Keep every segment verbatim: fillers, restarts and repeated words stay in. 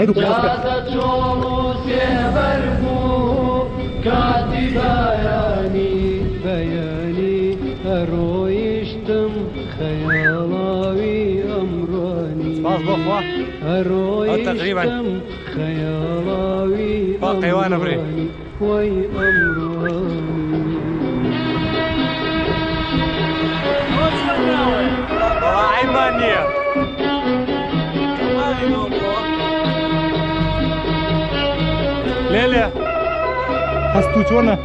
Ajde, pusti. باص بخوا أو تقريبا باقي وانا بري Sulaymaniyah ليلى هستوچونه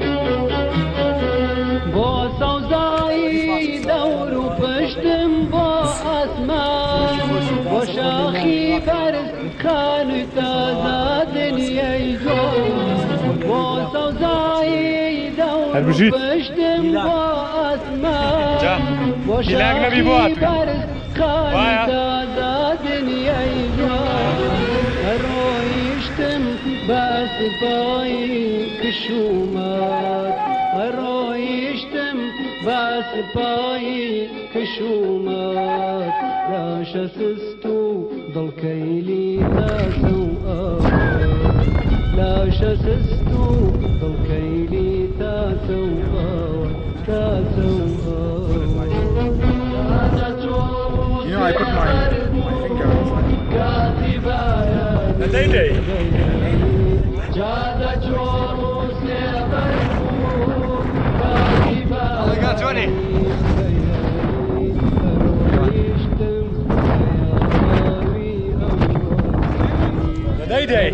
با سوزایی دور و پشتم با اسمان با شاخی برز خان تازه دنیای جان با سوزایی دور و پشتم با اسمان با شاخی برز خان تازه دنیای جان رویشتم بس پای کشومات رویشتم بس پای کشومات لا شسستو ضل كيلي تاسو لا شسستو ضل كيلي تاسو تاسو You know, I put my, my finger inside. The day day. I got twenty. The day day.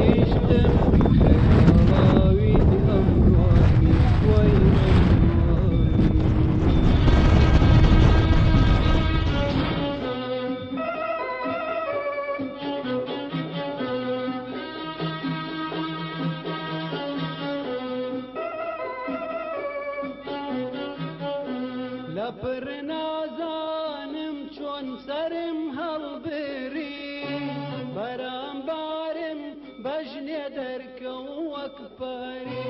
لپرنازانم چون سرم هەڵبری بەرامبارم بەژنێ دەرکەوم وەک پەری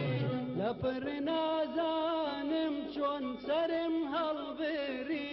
لەپرنازانم چۆن سەرم هەڵبری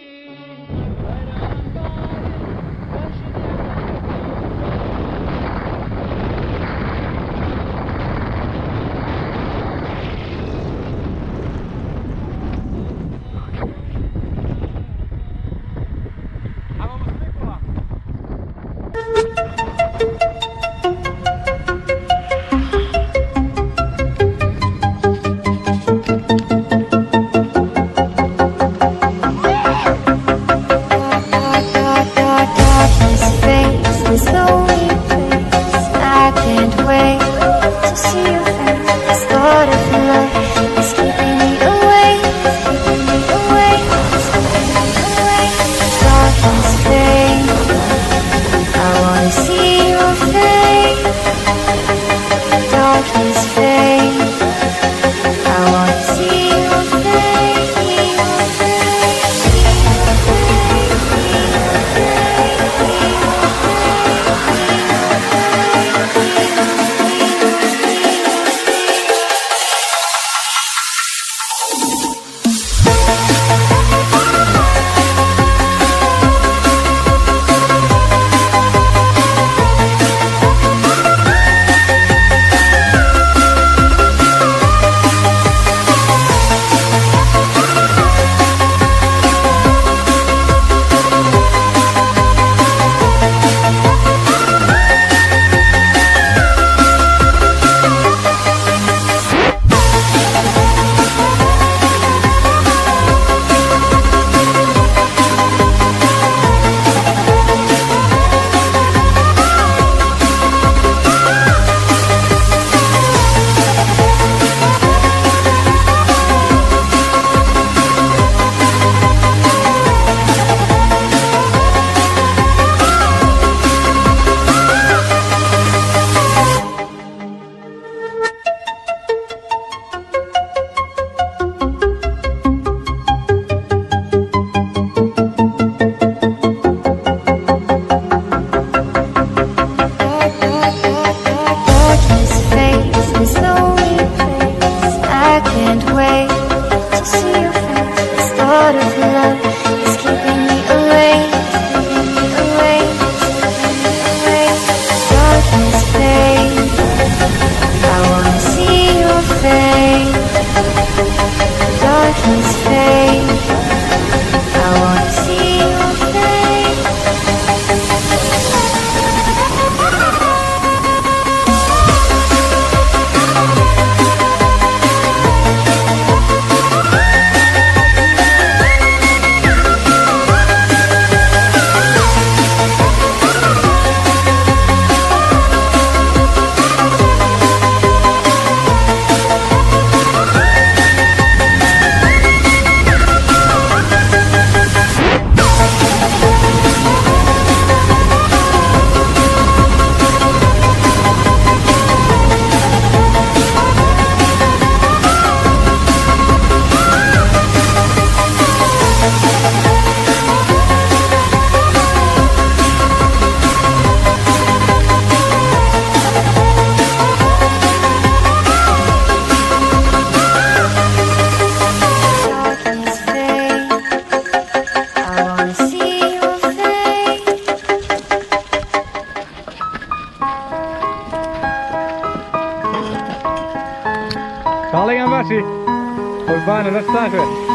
Calling aan Bassie. Voor bijna net staan weer.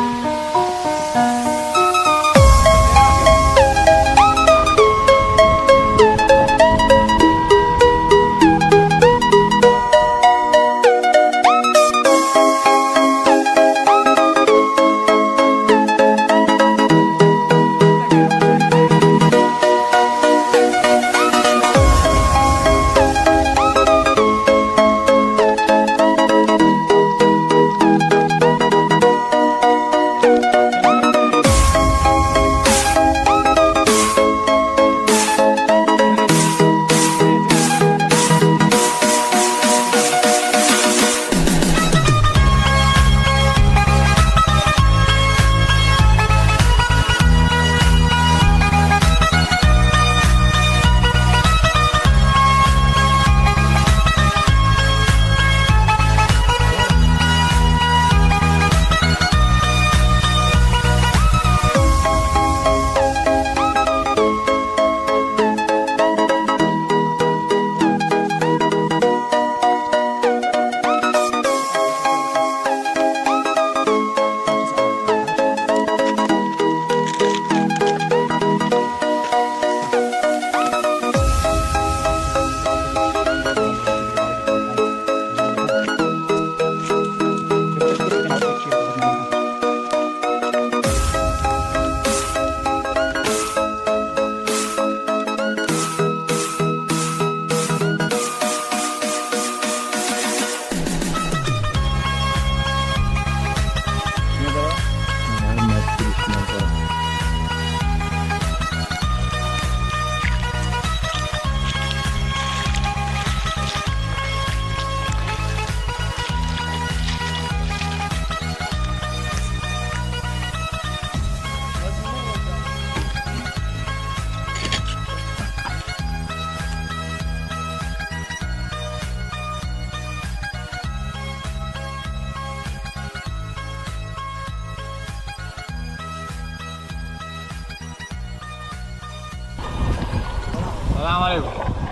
Assalamu alaikum.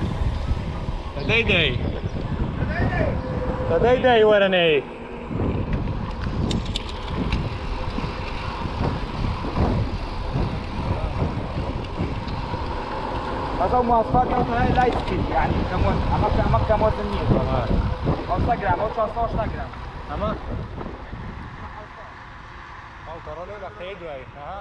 Day day. Day day ورني. هذا مواصفات هاي لايت سكيل يعني كمون عمك عمك كمون النيل. خمسة جرام أو ثلاثة عشر جرام. أما. أو ترى له لا خير وعي. ها.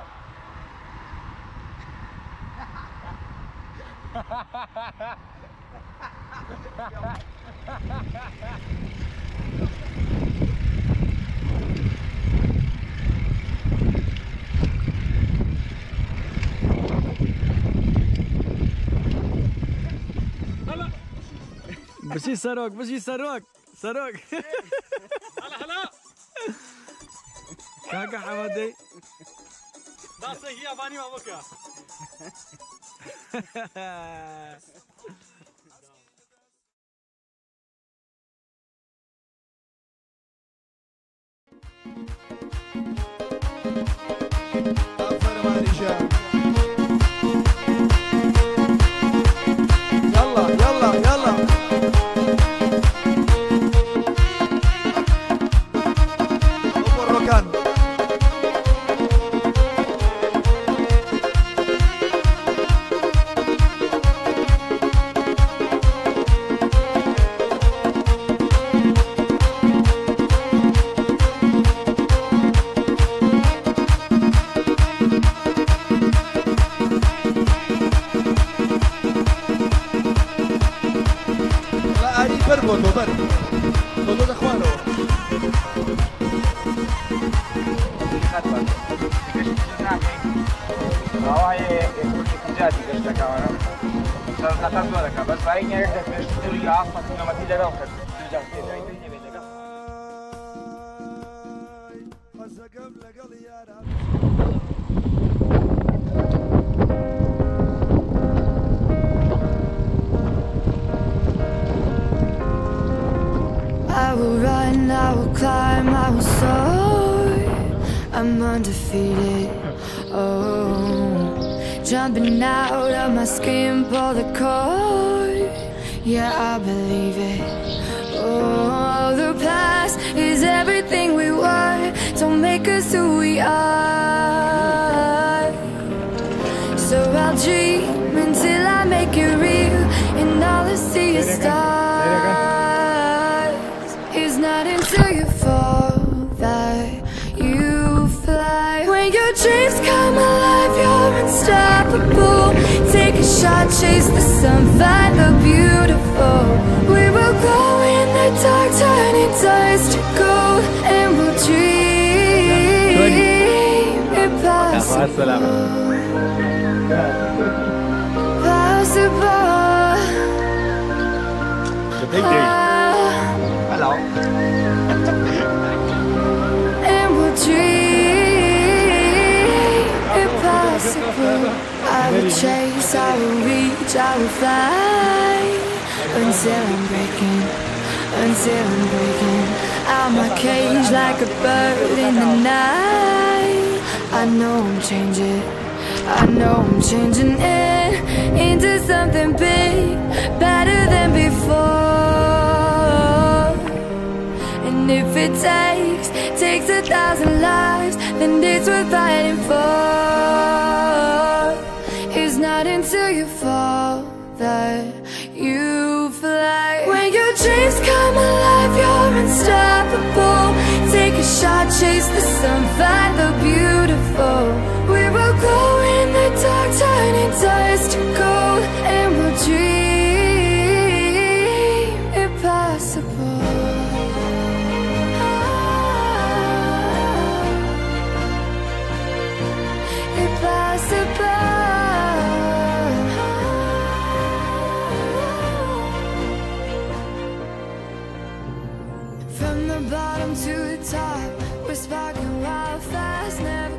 بشي سروق بشي سروق سروق هلا هلا كاكا حمدي داسه هي باني ما بكا يلا يلا يلا مكان بربو تو بر تو تو اخوانه هواي يقول لك جاتي قشتك انا صار خطر دولك بس باين يرجع بيشتري عصا لما تيجي لو خد ترجع تيجي I will run, I will climb, I will soar. I'm undefeated. Oh, jumping out of my skin, pull the cord. Yeah, I believe it. Oh, the past is everything. make us who we are. So I'll dream until I make it real, and all I see is stars. It's not until you fall that you fly. When your dreams come alive, you're unstoppable. Take a shot, chase the sun, find the beautiful. We will glow in the dark, turning dust to gold, and we'll dream impossible. Possible. The big day. Hello. And we'll dream impossible. I will chase, I will reach, I will fly, until I'm breaking, until I'm breaking out my cage like a bird in the night. I know I'm changing, I know I'm changing it into something big, better than before. And if it takes, takes a thousand lives, then it's worth fighting for. It's not until you fall that you fly. When your dreams come alive, you're unstoppable. Take a shot, chase the sun, find the beautiful. We will glow in the dark, turning dust to gold, and we'll dream impossible. Impossible. From the bottom to the top, we're sparking wild fast, never